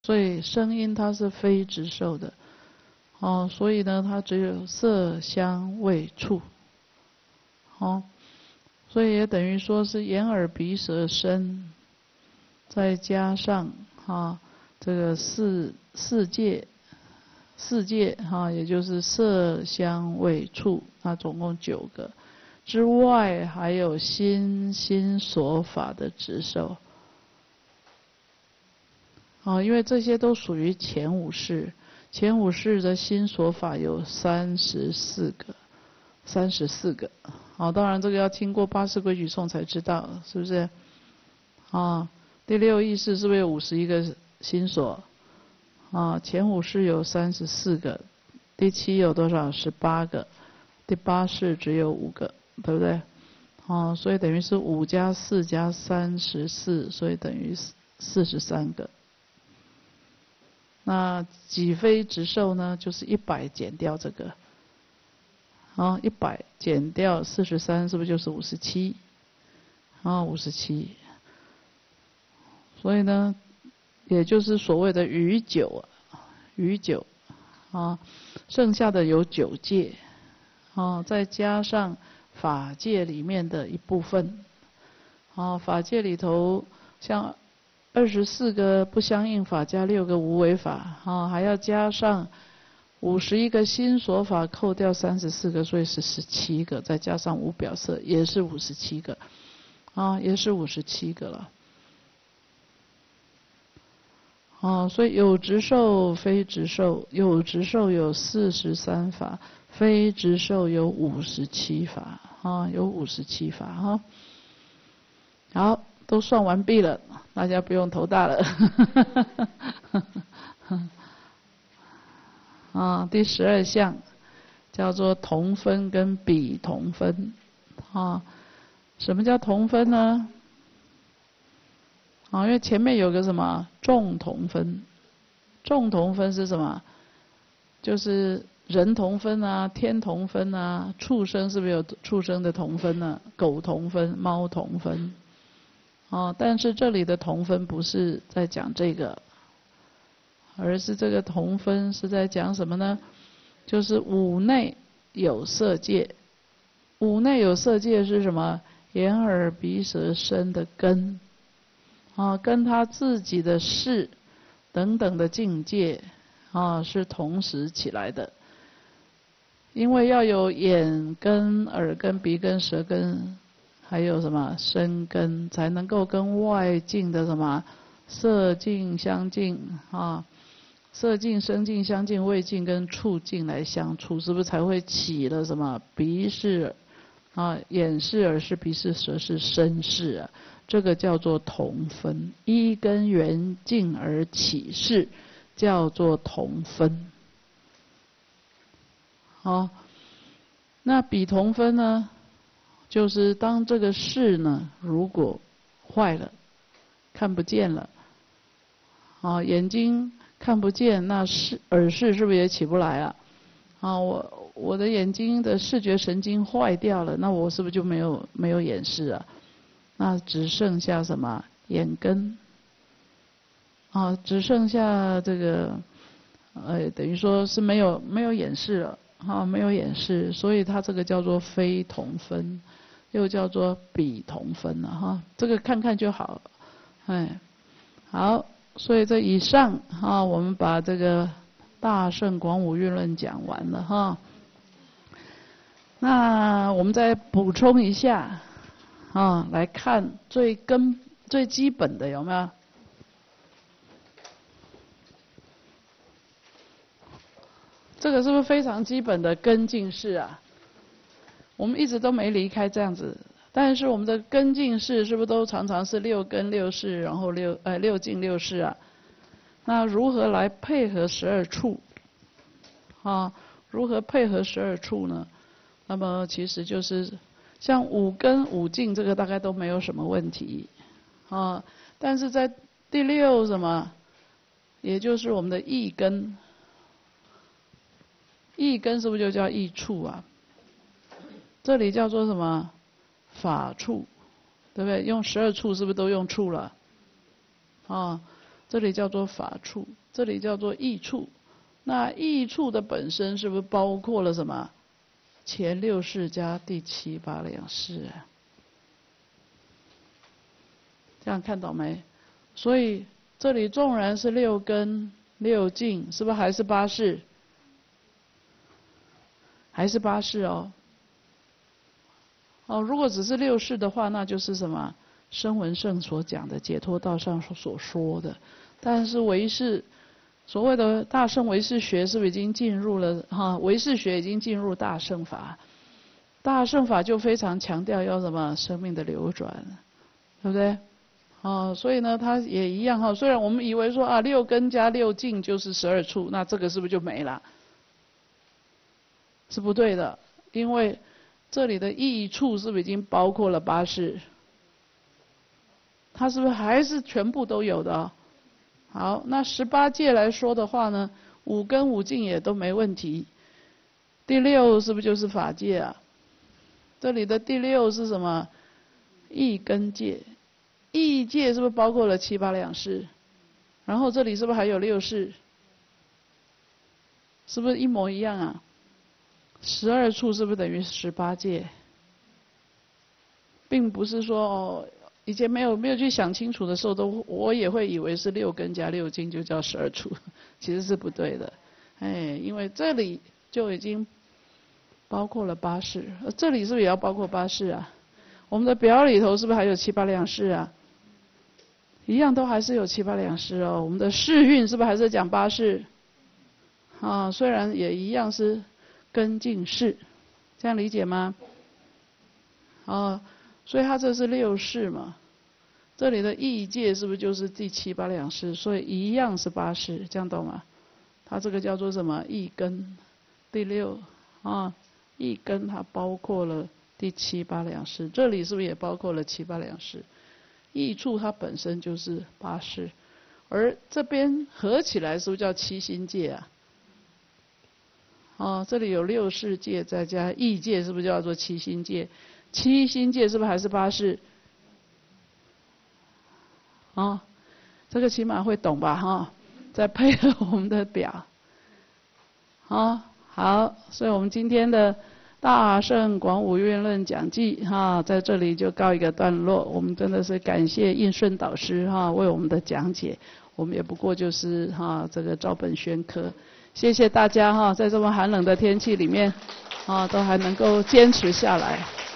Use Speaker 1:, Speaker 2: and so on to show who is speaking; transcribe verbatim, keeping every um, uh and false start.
Speaker 1: 所以声音它是非直受的，哦，所以呢，它只有色香味触，哦，所以也等于说是眼耳鼻舌身，再加上啊这个四四界，四界哈，也就是色香味触，那总共九个，之外还有心心所法的直受。啊，因为这些都属于前五识，前五识的心所法有三十四个，三十四个。啊，当然这个要听过八识规矩颂才知道，是不是？啊，第六意识是不是有五十一个心所？啊，前五识有三十四个，第七有多少？十八个，第八识只有五个，对不对？啊，所以等于是五加四加三十四，所以等于四十三个。那几非直受呢？就是一百减掉这个，啊，一百减掉四十三，是不是就是五十七？啊，五十七。所以呢，也就是所谓的余九，余九，啊，剩下的有九界，啊，再加上法界里面的一部分，啊，法界里头像二十四个不相应法加六个无为法，啊，还要加上五十一个心所法，扣掉三十四个，所以是十七个，再加上无表色，也是五十七个，啊，也是五十七个了。啊，所以有直受非直受，有直受有四十三法，非直受有五十七法，啊，有五十七法哈。好，都算完毕了，大家不用头大了。啊，第十二项叫做同分跟比同分，啊，什么叫同分呢？啊，因为前面有个什么众同分，众同分是什么？就是人同分啊，天同分啊，畜生是不是有畜生的同分呢？狗同分，猫同分。哦，但是这里的同分不是在讲这个，而是这个同分是在讲什么呢？就是五内有色界，五内有色界是什么？眼耳鼻舌身的根。啊，跟他自己的事等等的境界啊是同时起来的，因为要有眼根、耳根、鼻根、舌根，还有什么身根，才能够跟外境的什么色境相近啊，色境、声境相近，味境跟触境来相处，是不是才会起了什么鼻识啊、眼识、耳识、鼻识、舌识、身识啊？这个叫做同分，依根缘境而起事，叫做同分。好，那比同分呢？就是当这个事呢，如果坏了，看不见了，啊，眼睛看不见，那视耳识是不是也起不来啊？啊，我我的眼睛的视觉神经坏掉了，那我是不是就没有没有眼识啊？那只剩下什么眼根？啊，只剩下这个，呃，等于说是没有没有眼识了，啊，没有眼识，所以它这个叫做非同分，又叫做比同分了哈。这个看看就好，哎，好，所以这以上哈，我们把这个大乘广五蕴论讲完了哈。那我们再补充一下。啊，来看最根最基本的有没有？这个是不是非常基本的根境识啊？我们一直都没离开这样子，但是我们的根境识是不是都常常是六根六识，然后六呃六境六识啊？那如何来配合十二处？啊，如何配合十二处呢？那么其实就是。像五根五境这个大概都没有什么问题，啊，但是在第六什么，也就是我们的意根，意根是不是就叫意处啊？这里叫做什么？法处，对不对？用十二处是不是都用处了？啊， 这里叫做法处，这里叫做义处。那义处的本身是不是包括了什么？前六识加第七八两识啊？这样看懂没？所以这里纵然是六根六境，是不是还是八识？还是八识哦。哦，如果只是六识的话，那就是什么？声闻圣所讲的解脱道上所说的。但是唯识，所谓的大乘唯识学是不是已经进入了哈？唯识学已经进入大乘法，大乘法就非常强调要什么？生命的流转，对不对？哦，所以呢，它也一样哈。虽然我们以为说啊，六根加六境就是十二处，那这个是不是就没了？是不对的，因为这里的义处是不是已经包括了八识？它是不是还是全部都有的哦？好，那十八界来说的话呢，五根五境也都没问题。第六是不是就是法界啊？这里的第六是什么？义根界。义界是不是包括了七八两识？然后这里是不是还有六识？是不是一模一样啊？十二处是不是等于十八界？并不是说哦，以前没有没有去想清楚的时候，都我也会以为是六根加六境就叫十二处，其实是不对的。哎，因为这里就已经包括了八识，这里是不是也要包括八识啊？我们的表里头是不是还有七八两识啊？一样都还是有七八两识哦。我们的世运是不是还是讲八识？啊，虽然也一样是根境识，这样理解吗？啊，所以它这是六识嘛。这里的义界是不是就是第七八两识？所以一样是八识，这样懂吗？它这个叫做什么？义根，第六啊，义根它包括了第七八两识，这里是不是也包括了七八两识？义处它本身就是八识，而这边合起来是不是叫七心界啊？哦，这里有六识界，再加义界，是不是叫做七心界？七心界是不是还是八识？哦，这个起码会懂吧哈？再配合我们的表，哦，好，所以我们今天的大乘广五蕴论讲记哈，在这里就告一个段落。我们真的是感谢应顺导师哈为我们的讲解，我们也不过就是哈这个照本宣科。谢谢大家哈，在这么寒冷的天气里面，啊都还能够坚持下来。